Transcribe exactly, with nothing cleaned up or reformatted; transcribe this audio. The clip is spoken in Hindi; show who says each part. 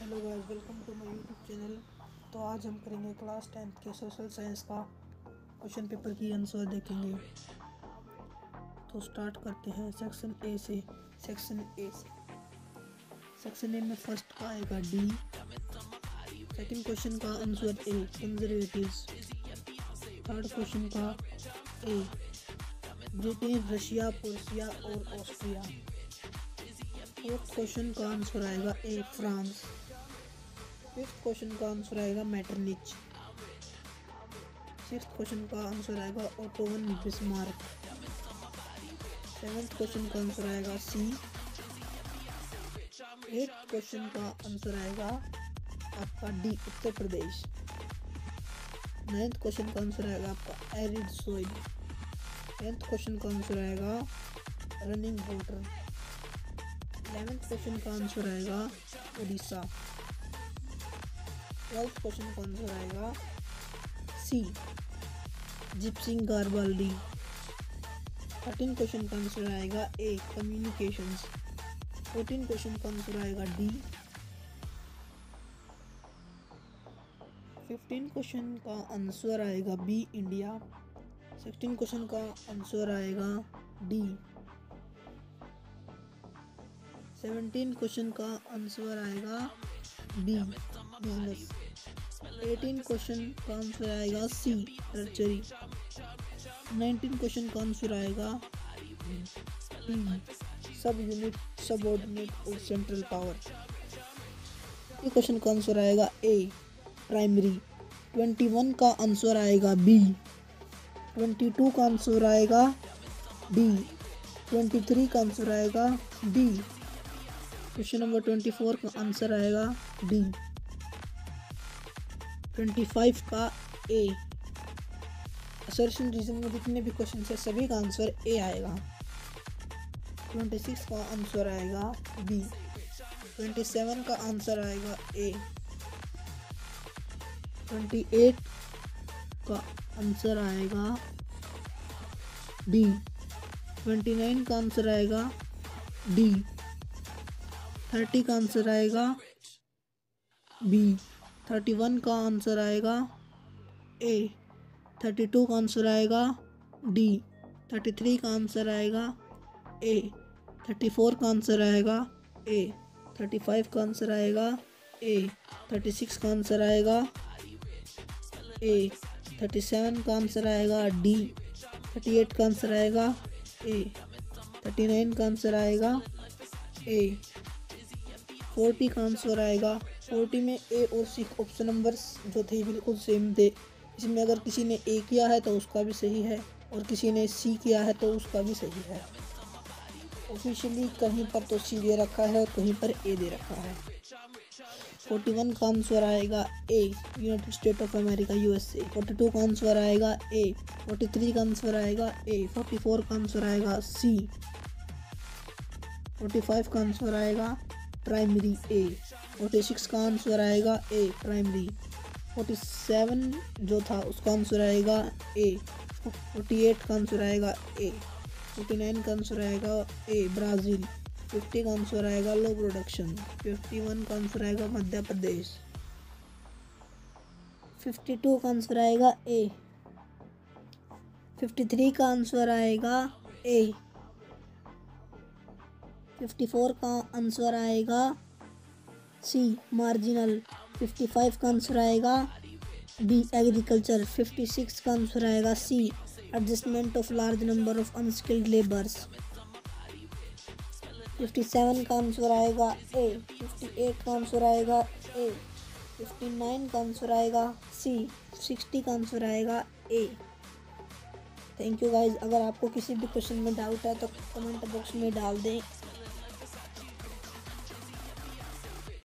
Speaker 1: Hello guys, welcome to my YouTube channel. तो आज हम करेंगे क्लास टेंथ के सोशल साइंस का क्वेश्चन पेपर की आंसर देखेंगे। तो स्टार्ट करते हैं सेक्शन ए से। सेक्शन ए से सेक्शन ए में फर्स्ट का आएगा डी। सेकंड क्वेश्चन का answer A conservatives. Third question का ए ब्रिटेन, रशिया, प्रूसिया और ऑस्ट्रिया। फोर्थ क्वेश्चन का आंसर आएगा ए फ्रांस। फिफ्थ क्वेश्चन का आंसर आएगा मैटरनिच। सिक्स्थ क्वेश्चन का आंसर आएगा ओटोवन बिस्मार्क। सेवेंथ क्वेश्चन का आंसर आएगा सी। एट्थ क्वेश्चन का आंसर आएगा आपका D Uttar Pradesh. Ninth question का आंसर आएगा आपका एरिड सोइल। टेंथ क्वेश्चन का आंसर आएगा रनिंग वाटर। इलेवेंथ क्वेश्चन का आंसर आएगा उड़ीसा। ट्वेल्थ क्वेश्चन का आंसर आएगा सी जिप्सिंग गारबाल्डी। थर्टीन क्वेश्चन का आंसर आएगा ए कम्युनिकेशंस। फोर्टीन क्वेश्चन का आंसर आएगा डी। फिफ्टीन क्वेश्चन का आंसर आएगा बी इंडिया। सिक्सटीन क्वेश्चन का आंसर आएगा डी। सेवनटीन क्वेश्चन का आंसर आएगा बी बिजनेस। एटीन क्वेश्चन का आंसर आएगा सी टर्चरी। नाइनटीन क्वेश्चन का आंसर आएगा डी सब यूनिट, सबऑर्डिनेट और सेंट्रल पावर। ये क्वेश्चन का आंसर आएगा ए प्राइमरी। ट्वेंटी वन का आंसर आएगा बी। ट्वेंटी टू का आंसर आएगा डी। ट्वेंटी थ्री का आंसर आएगा D. Question number twenty four का आंसर आएगा डी। ट्वेंटी फाइव का ए। असर्शन रीजन में जितने भी क्वेश्चन है सभी का आंसर ए आएगा। ट्वेंटी सिक्स का आंसर आएगा बी। ट्वेंटी सेवन का आंसर आएगा ए। ट्वेंटी एट का आंसर आएगा डी। ट्वेंटी नाइन का आंसर आएगा डी। थर्टी का आंसर आएगा बी। थर्टी वन का आंसर आएगा ए। थर्टी टू का आंसर आएगा डी। थर्टी थ्री का आंसर आएगा ए। थर्टी फोर का आंसर आएगा ए। थर्टी फाइव का आंसर आएगा ए। थर्टी सिक्स का आंसर आएगा ए। थर्टी सेवन का आंसर आएगा डी। थर्टी एट का आंसर आएगा ए। थर्टी नाइन का आंसर आएगा ए। फोर्टी का आंसर आएगा। फोर्टी में ए और सी ऑप्शन नंबर्स जो थे बिल्कुल सेम थे। इसमें अगर किसी ने ए किया है तो उसका भी सही है और किसी ने सी किया है तो उसका भी सही है। ऑफिशियली कहीं पर तो सी दे रखा है और कहीं पर ए दे रखा है। फोर्टी वन का आंसर आएगा A United State of America USA. Forty two का आंसर आएगा ए। फोर्टी थ्री का आंसर आएगा ए। फोर्टी फोर का आंसर आएगा सी। फोर्टी फाइव का आंसर आएगा प्राइमरी ए। फोर्टी सिक्स का आंसर आएगा ए प्राइमरी। फोर्टी सेवन जो था उसका आंसर आएगा ए। फोर्टी एट का आंसर आएगा ए। फोर्टी नाइन का आंसर आएगा ए ब्राज़ील। फिफ्टी का आंसर आएगा लो प्रोडक्शन। फिफ्टी वन का आंसर आएगा मध्य प्रदेश। फिफ्टी टू का आंसर आएगा ए। फिफ्टी थ्री का आंसर आएगा ए। फिफ्टी फोर का आंसर आएगा सी मार्जिनल। फिफ्टी फाइव का आंसर आएगा बी एग्रीकल्चर। फिफ्टी सिक्स का आंसर आएगा C adjustment of large number of unskilled labours. Fifty seven का आंसर आएगा ए। फिफ्टी एट का आंसर आएगा ए। फिफ्टी नाइन का आंसर आएगा सी। सिक्सटी का आंसर आएगा ए। Thank you guys. अगर आपको किसी भी क्वेश्चन में डाउट है तो कमेंट बॉक्स में डाल दें।